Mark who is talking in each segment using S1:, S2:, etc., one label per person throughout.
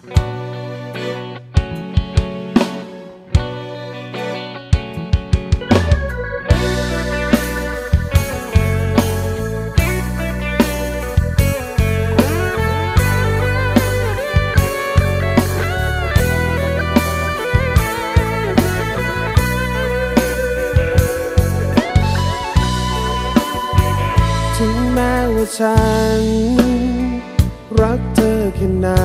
S1: ถึงแม้ว่าฉันรักเธอแค่ไหน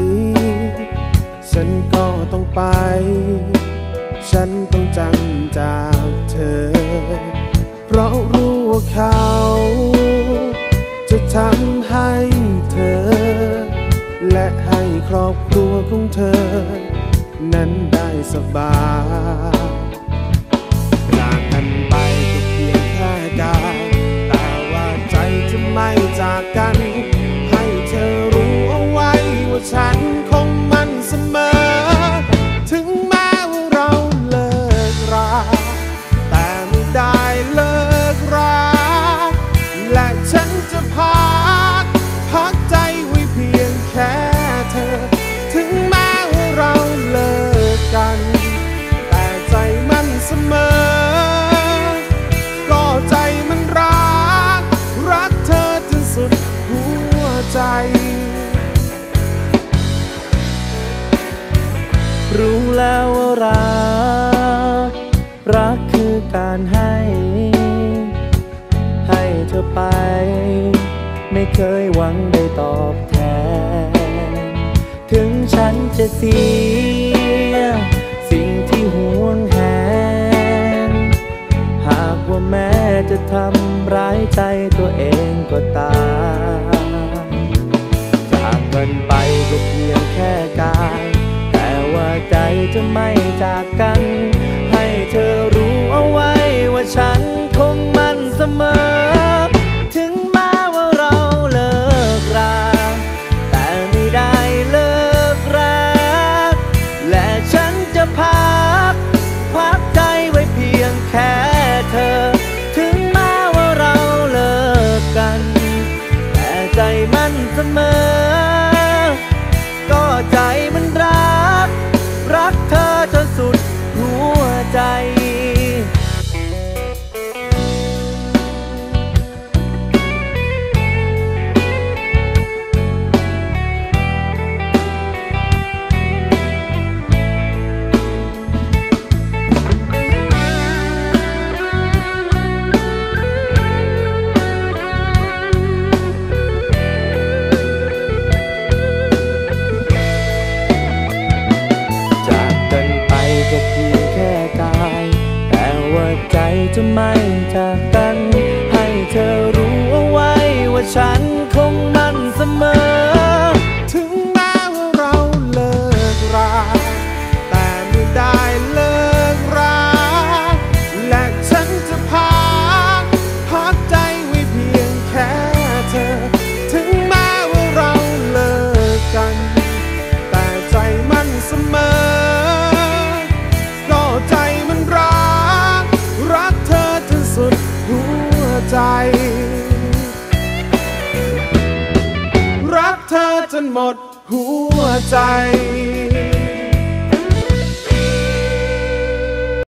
S1: ฉันก็ต้องไปฉันต้องจำจากเธอเพราะรู้ว่าเขาจะทำให้เธอและให้ครอบครัวของเธอนั้นได้สบายจากกันไปก็เพียงแค่กายจะไม่จากกันให้เธอรู้เอาไว้ว่าฉันคงมั่นเสมอถึงแม้ว่าเราเลิกราแต่ไม่ได้เลิกรักและฉันจะพักใจไว้เพียงแค่เธอถึงแม้ว่าเราเลิกกันแต่ใจมันเสมอก็ใจมันรักเธอจนสุดหัวใจ
S2: รู้แล้วว่ารักคือการให้เธอไปไม่เคยหวังได้ตอบแทนถึงฉันจะเสียสิ่งที่ห่วงแหนหากว่าแม้จะทำร้ายใจตัวเองก็ตามจากกันไปก็เพียงแค่กายแต่ว่าใจจะไม่จากกันให้เธอรู้เอาไว้ว่าฉันคงมั่นเสมอถึงแม้ว่าเราเลิกราแต่ไม่ได้เลิกรักและฉันจะพักใจไว้เพียงแค่เธอถึงแม้ว่าเราเลิกกันแต่ใจมันเสมอก็ใจมันรักเธอจนสุดหัวใจก็เพียงแค่กายแต่ว่าใจจะไม่จากกันให้เธอรู้เอาไว้ว่าฉันคงมั่นเสมอ
S1: ถึงแม้ว่าเราเลิกราแต่ไม่ได้เลิกรักและฉันจะพักใจไว้เพียงแค่เธอถึงแม้ว่าเราเลิกกันแต่ใจมันเสมอใจมันรักเธอจนสุดหัวใจรักเธอจนหมดหัวใจ